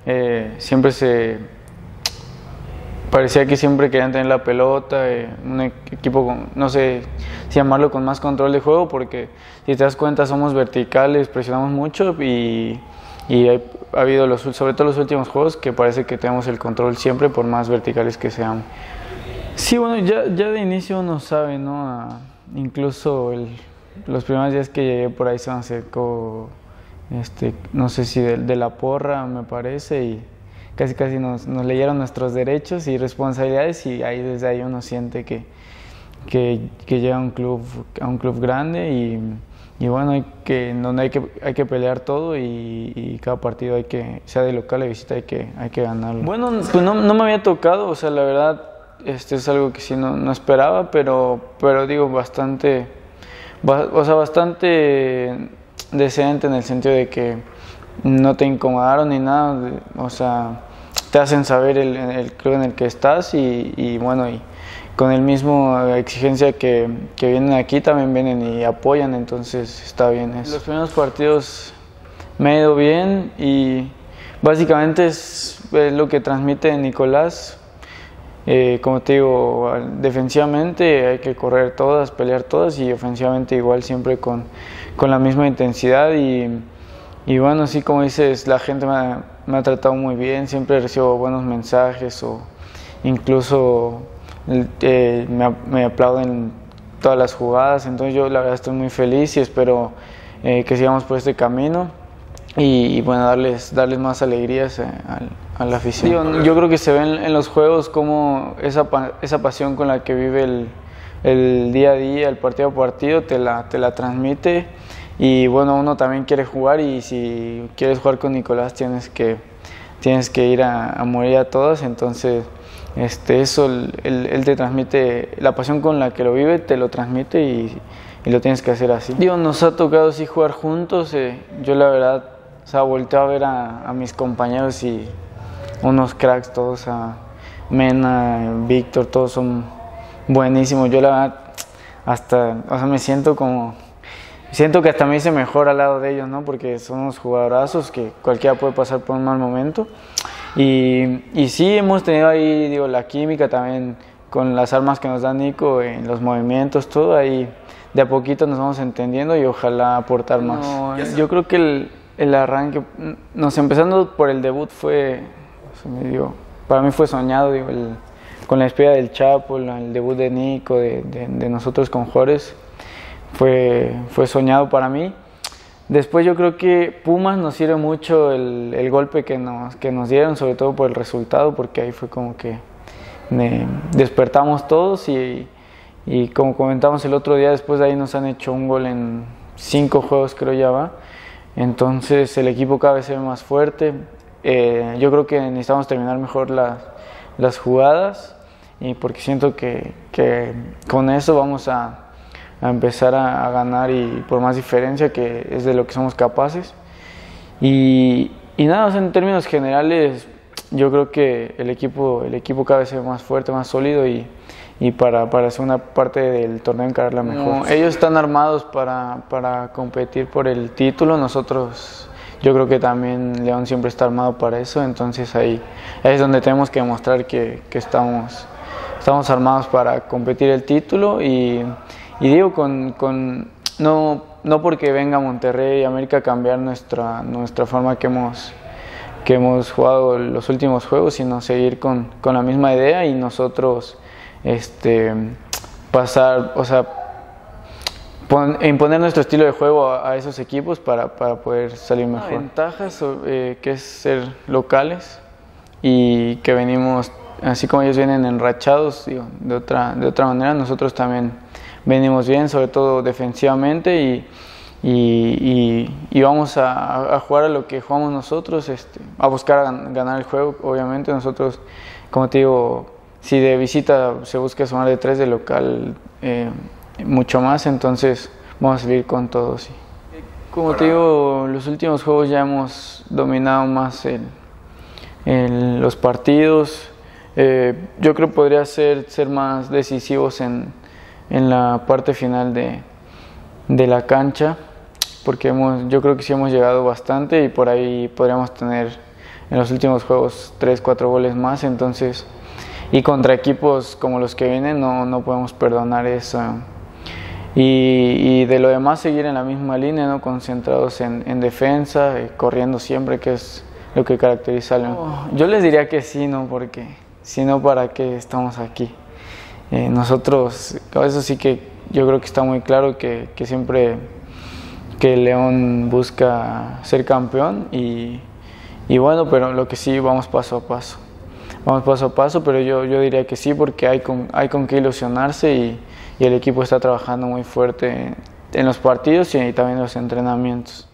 siempre parecía que siempre querían tener la pelota, un equipo con, no sé si llamarlo con más control de juego, porque si te das cuenta somos verticales, presionamos mucho y ha habido, sobre todo los últimos juegos, que parece que tenemos el control siempre por más verticales que seamos. Sí, bueno, ya de inicio uno sabe, ¿no? Incluso los primeros días que llegué por ahí se me acercó, no sé si de la porra, me parece, y casi nos leyeron nuestros derechos y responsabilidades, y desde ahí uno siente que llega a un club grande y bueno, donde hay que pelear todo y cada partido sea de local o de visita, hay que ganarlo. Bueno, pues no me había tocado, o sea, la verdad, es algo que sí no esperaba, pero digo, bastante decente en el sentido de que no te incomodaron ni nada, o sea, te hacen saber el club en el que estás y bueno, y con el mismo exigencia que vienen aquí, también vienen y apoyan, entonces está bien eso. Los primeros partidos me ha ido bien y básicamente es lo que transmite Nicolás. Como te digo, defensivamente hay que correr todas, pelear todas, y ofensivamente igual siempre con la misma intensidad y bueno, sí, como dices, la gente me ha tratado muy bien, siempre recibo buenos mensajes o incluso me aplauden todas las jugadas, entonces yo la verdad estoy muy feliz y espero que sigamos por este camino y bueno, darles más alegrías a la afición. Yo creo que se ve en los juegos como esa pasión con la que vive el día a día, el partido a partido, te la transmite, y bueno, uno también quiere jugar, y si quieres jugar con Nicolás tienes que ir a morir a todas, entonces eso él te transmite, la pasión con la que lo vive te lo transmite y lo tienes que hacer así. Digo, nos ha tocado sí jugar juntos, yo la verdad, o sea, volteo a ver a mis compañeros y unos cracks todos, a Mena, Víctor, todos son buenísimos. Yo la verdad o sea, siento que hasta me hice mejor al lado de ellos, ¿no? Porque son unos jugadorazos que cualquiera puede pasar por un mal momento. Y sí, hemos tenido ahí, digo, la química también con las armas que nos da Nico, en los movimientos, todo ahí. De a poquito nos vamos entendiendo y ojalá aportar más. No, yo creo que el arranque, empezando por el debut, para mí fue soñado, digo, con la despedida del Chapo, el debut de Nico, de nosotros con Juárez, fue soñado para mí. Después yo creo que Pumas nos sirve mucho el golpe que nos dieron, sobre todo por el resultado, porque ahí fue como que despertamos todos y como comentamos el otro día, después de ahí nos han hecho un gol en 5 juegos, creo ya va. Entonces el equipo cada vez se ve más fuerte. Yo creo que necesitamos terminar mejor las jugadas, y porque siento que con eso vamos a empezar a ganar, y por más diferencia, que es de lo que somos capaces. Y nada, o sea, en términos generales, yo creo que el equipo cada vez se ve más fuerte, más sólido, y para la segunda parte del torneo encararla mejor. Ellos están armados para competir por el título, nosotros, yo creo que también León siempre está armado para eso, entonces ahí es donde tenemos que demostrar que estamos armados para competir el título, y digo, no porque venga Monterrey y América a cambiar nuestra forma que hemos jugado los últimos juegos, sino seguir con la misma idea, y nosotros pasar, o sea, imponer nuestro estilo de juego a esos equipos para poder salir mejor. Ventajas, que es ser locales, y que venimos, así como ellos vienen enrachados, digo, de otra manera, nosotros también venimos bien, sobre todo defensivamente, y vamos a jugar a lo que jugamos nosotros, a buscar ganar el juego. Obviamente nosotros, como te digo, si de visita se busca sumar de 3, de local mucho más, entonces vamos a seguir con todo. Sí. Como te digo, los últimos juegos ya hemos dominado más los partidos. Yo creo que podría ser más decisivos en la parte final de la cancha, porque yo creo que sí hemos llegado bastante, y por ahí podríamos tener en los últimos juegos 3-4 goles más, entonces, y contra equipos como los que vienen no podemos perdonar eso. Y de lo demás seguir en la misma línea, ¿no? Concentrados en defensa, corriendo siempre, que es lo que caracteriza al León. Yo les diría que sí, ¿no? Porque si no, ¿para qué estamos aquí? Nosotros, eso sí que yo creo que está muy claro que siempre que el León busca ser campeón y bueno, pero lo que sí, vamos paso a paso. Vamos paso a paso, pero yo diría que sí, porque hay con qué ilusionarse y el equipo está trabajando muy fuerte en los partidos y también en los entrenamientos.